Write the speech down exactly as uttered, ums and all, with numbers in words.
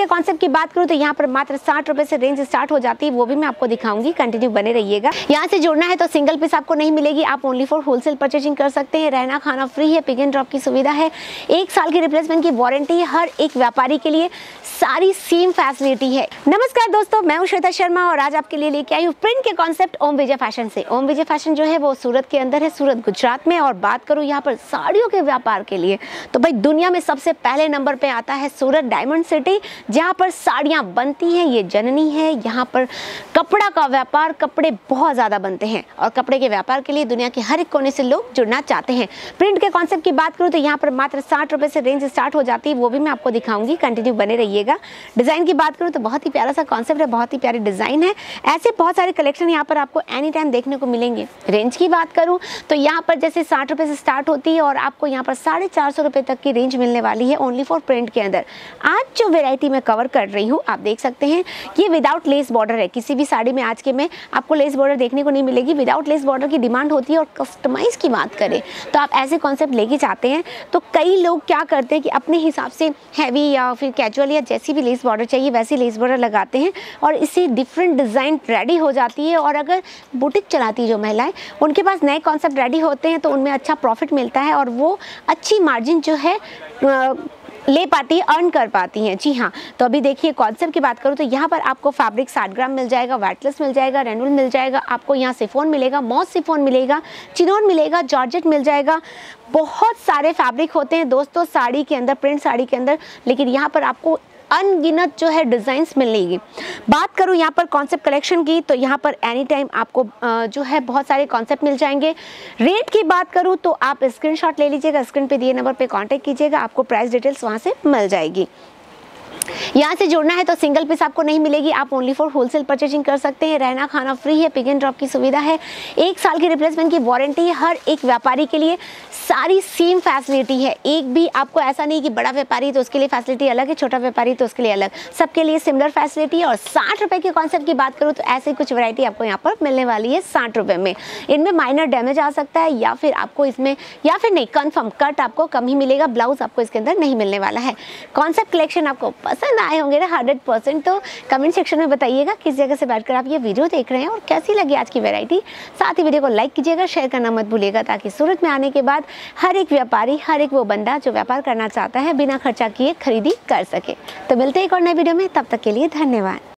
Concept की बात करूं तो यहाँ पर मात्र साठ रुपए से रेंज स्टार्ट हो जाती है, वो भी मैं आपको दिखाऊंगी। कंटिन्यू बने रहिएगा। यहाँ से जुड़ना है तो सिंगल पीस आपको नहीं मिलेगी, आप ओनली फॉर होलसेल परचेजिंग कर सकते हैं। रहना खाना फ्री है, पिक एंड ड्रॉप की सुविधा है, एक साल की रिप्लेसमेंट की वारंटी है हर एक व्यापारी के लिए, सारी सेम फैसिलिटी है। नमस्कार दोस्तों, मैं हूं श्वेता शर्मा और आज आपके लिए लेके आई हूँ प्रिंट के कॉन्सेप्ट ओम विजय फैशन से। ओम विजय फैशन जो है वो सूरत के अंदर है, सूरत गुजरात में। और बात करूँ यहाँ पर साड़ियों के व्यापार के लिए तो भाई दुनिया में सबसे पहले नंबर पे आता है सूरत डायमंड सिटी, जहाँ पर साड़ियाँ बनती हैं, ये जननी है। यहाँ पर कपड़ा का व्यापार, कपड़े बहुत ज़्यादा बनते हैं और कपड़े के व्यापार के लिए दुनिया के हर एक कोने से लोग जुड़ना चाहते हैं। प्रिंट के कॉन्सेप्ट की बात करूँ तो यहाँ पर मात्र साठ रुपए से रेंज स्टार्ट हो जाती है, वो भी मैं आपको दिखाऊंगी। कंटिन्यू बने रहिएगा। डिज़ाइन की बात करूँ तो बहुत ही प्यारा सा कॉन्सेप्ट है, बहुत ही प्यारी डिज़ाइन है। ऐसे बहुत सारे कलेक्शन यहाँ पर आपको एनी टाइम देखने को मिलेंगे। रेंज की बात करूँ तो यहाँ पर जैसे साठ रुपये से स्टार्ट होती है और आपको यहाँ पर साढ़े चार सौ रुपये तक की रेंज मिलने वाली है ओनली फॉर प्रिंट के अंदर। आज जो वेराइटी मैं कवर कर रही हूँ आप देख सकते हैं, ये विदाउट लेस बॉर्डर है। किसी भी साड़ी में आज के में आपको लेस बॉर्डर देखने को नहीं मिलेगी। विदाउट लेस बॉर्डर की डिमांड होती है और कस्टमाइज की बात करें तो आप ऐसे कॉन्सेप्ट लेके चाहते हैं तो कई लोग क्या करते हैं कि अपने हिसाब से हैवी या फिर कैजुअल या जैसी भी लेस बॉर्डर चाहिए वैसी लेस बॉर्डर लगाते हैं और इससे डिफरेंट डिज़ाइन रेडी हो जाती है। और अगर बुटीक चलाती है जो महिलाएं, उनके पास नए कॉन्सेप्ट रेडी होते हैं तो उनमें अच्छा प्रॉफिट मिलता है और वो अच्छी मार्जिन जो है ले पाती है, अर्न कर पाती हैं। जी हाँ, तो अभी देखिए कॉन्सेप्ट की बात करूँ तो यहाँ पर आपको फैब्रिक साठ ग्राम मिल जाएगा, वेटलेस मिल जाएगा, रेनूल मिल जाएगा, आपको यहाँ सिफोन मिलेगा, मॉस सिफोन मिलेगा, चिनोन मिलेगा, जॉर्जेट मिल जाएगा। बहुत सारे फैब्रिक होते हैं दोस्तों साड़ी के अंदर, प्रिंट साड़ी के अंदर, लेकिन यहाँ पर आपको अनगिनत जो है डिज़ाइंस मिलेगी। बात करूँ यहाँ पर कॉन्सेप्ट कलेक्शन की तो यहाँ पर एनी टाइम आपको जो है बहुत सारे कॉन्सेप्ट मिल जाएंगे। रेट की बात करूँ तो आप स्क्रीनशॉट ले लीजिएगा, स्क्रीन पे दिए नंबर पे कांटेक्ट कीजिएगा, आपको प्राइस डिटेल्स वहाँ से मिल जाएगी। यहाँ से जुड़ना है तो सिंगल पीस आपको नहीं मिलेगी, आप ओनली फॉर होलसेल परचेजिंग कर सकते हैं। रहना खाना फ्री है, पिक एंड ड्रॉप की सुविधा है, एक साल की रिप्लेसमेंट की वारंटी है हर एक व्यापारी के लिए, सारी सेम फैसिलिटी है। एक भी आपको ऐसा नहीं कि बड़ा व्यापारी तो उसके लिए फैसिलिटी अलग है, छोटा व्यापारी तो उसके लिए अलग, सबके लिए सिमिलर फैसिलिटी है। और साठ रुपए के कॉन्सेप्ट की बात करूँ तो ऐसे कुछ वैरायटी आपको यहाँ पर मिलने वाली है साठ रुपए में। इनमें माइनर डैमेज आ सकता है या फिर आपको इसमें या फिर नहीं कन्फर्म कट आपको कम ही मिलेगा, ब्लाउज आपको इसके अंदर नहीं मिलने वाला है। कॉन्सेप्ट कलेक्शन आपको पसंद आए होंगे ना हंड्रेड परसेंट, तो कमेंट सेक्शन में बताइएगा किस जगह से बैठकर आप ये वीडियो देख रहे हैं और कैसी लगी आज की वैरायटी। साथ ही वीडियो को लाइक कीजिएगा, शेयर करना मत भूलिएगा ताकि सूरत में आने के बाद हर एक व्यापारी, हर एक वो बंदा जो व्यापार करना चाहता है बिना खर्चा किए खरीदी कर सके। तो मिलते हैं एक और नए वीडियो में, तब तक के लिए धन्यवाद।